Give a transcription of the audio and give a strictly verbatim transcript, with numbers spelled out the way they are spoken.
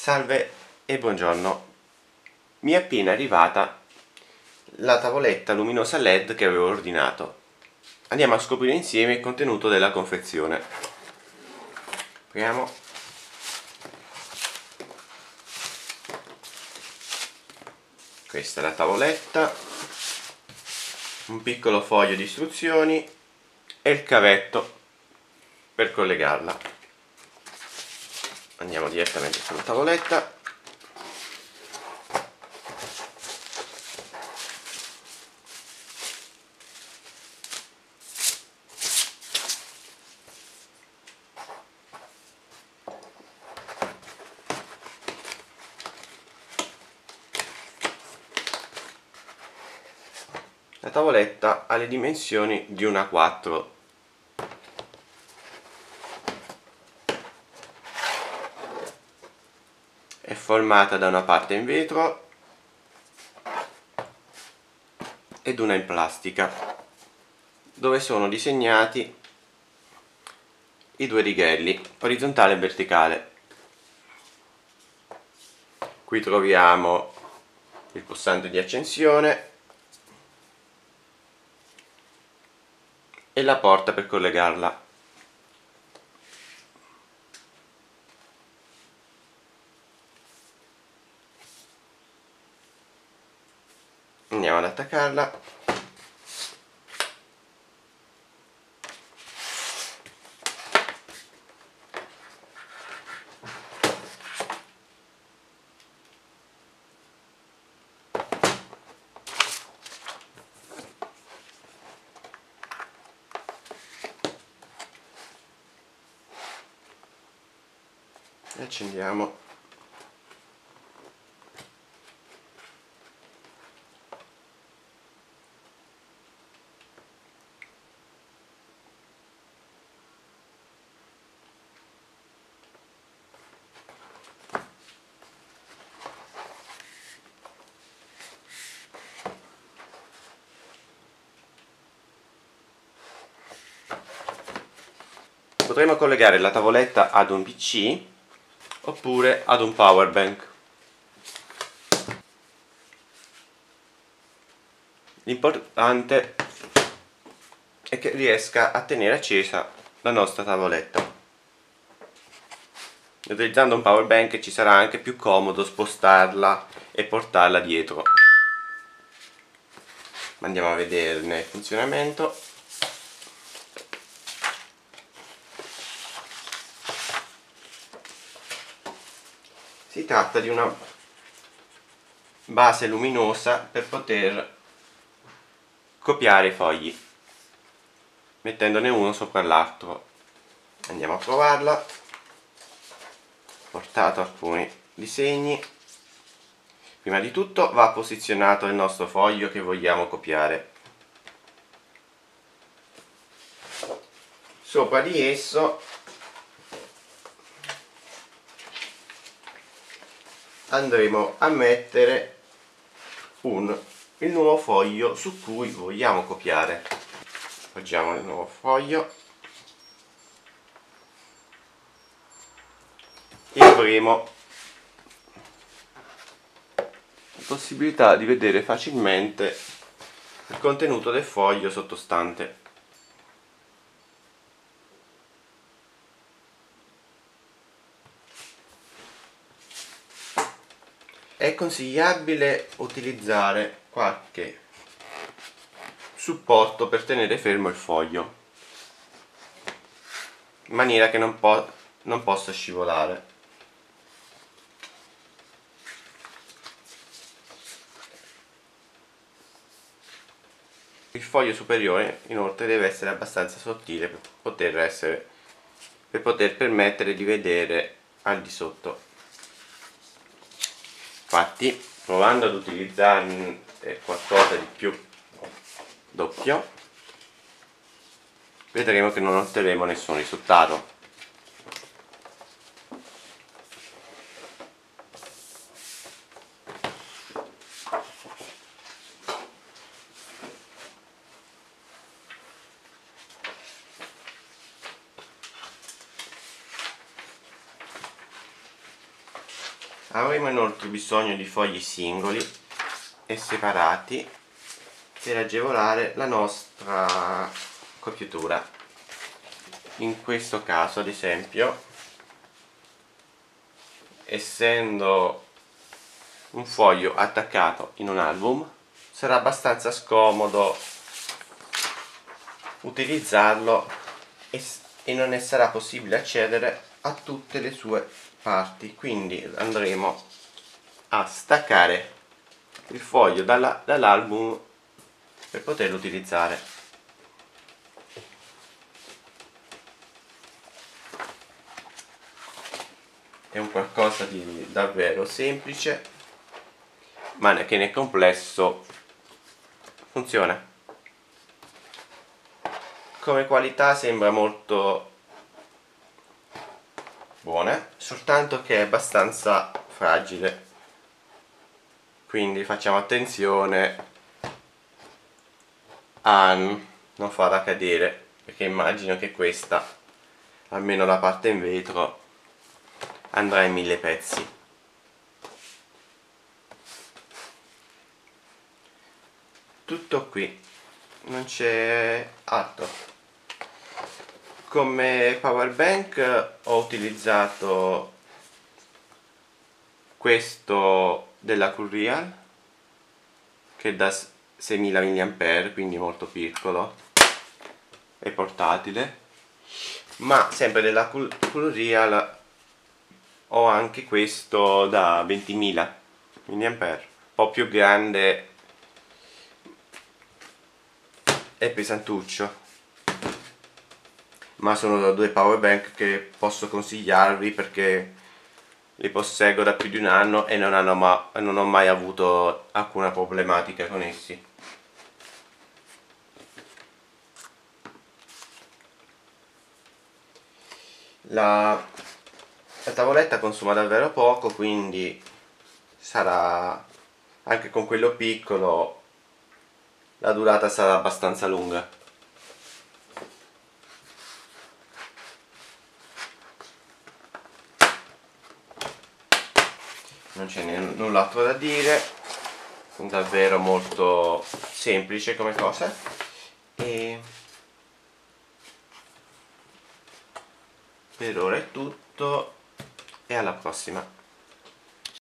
Salve e buongiorno. Mi è appena arrivata la tavoletta luminosa L E D che avevo ordinato. Andiamo a scoprire insieme il contenuto della confezione. Apriamo. Questa è la tavoletta, un piccolo foglio di istruzioni e il cavetto per collegarla. Andiamo direttamente sulla tavoletta. La tavoletta ha le dimensioni di una A quattro. È formata da una parte in vetro ed una in plastica, dove sono disegnati i due righelli, orizzontale e verticale. Qui troviamo il pulsante di accensione e la porta per collegarla. Andiamo ad attaccarla. E accendiamo. Potremo collegare la tavoletta ad un P C oppure ad un power bank. L'importante è che riesca a tenere accesa la nostra tavoletta. Utilizzando un power bank ci sarà anche più comodo spostarla e portarla dietro. Andiamo a vederne il funzionamento. Si tratta di una base luminosa per poter copiare i fogli, mettendone uno sopra l'altro. Andiamo a provarla. Ho portato alcuni disegni. Prima di tutto va posizionato il nostro foglio che vogliamo copiare. Sopra di esso andremo a mettere un, il nuovo foglio su cui vogliamo copiare. Appoggiamo il nuovo foglio e avremo la possibilità di vedere facilmente il contenuto del foglio sottostante. È consigliabile utilizzare qualche supporto per tenere fermo il foglio, in maniera che non, po- non possa scivolare. Il foglio superiore inoltre deve essere abbastanza sottile per poter, essere, per poter permettere di vedere al di sotto. Infatti, provando ad utilizzarne qualcosa di più doppio, vedremo che non otterremo nessun risultato. Avremo inoltre bisogno di fogli singoli e separati per agevolare la nostra copiatura. In questo caso, ad esempio, essendo un foglio attaccato in un album, sarà abbastanza scomodo utilizzarlo e, e non ne sarà possibile accedere a tutte le sue parti, quindi andremo a staccare il foglio dalla, dall'album per poterlo utilizzare. È un qualcosa di davvero semplice, ma che nel complesso funziona. Come qualità sembra molto buona, soltanto che è abbastanza fragile, quindi facciamo attenzione a non farla cadere, perché immagino che questa, almeno la parte in vetro, andrà in mille pezzi. Tutto qui, non c'è altro. Come power bank ho utilizzato questo della Coolreal, che da seimila milliampere, quindi molto piccolo e portatile, ma sempre della Coolreal ho anche questo da ventimila milliampere, un po' più grande e pesantuccio, ma sono due power bank che posso consigliarvi perché li posseggo da più di un anno e non, hanno ma non ho mai avuto alcuna problematica con essi. La, la tavoletta consuma davvero poco, quindi sarà, anche con quello piccolo, la durata sarà abbastanza lunga. Non c'è null'altro da dire, davvero molto semplice come cosa, e per ora è tutto e alla prossima.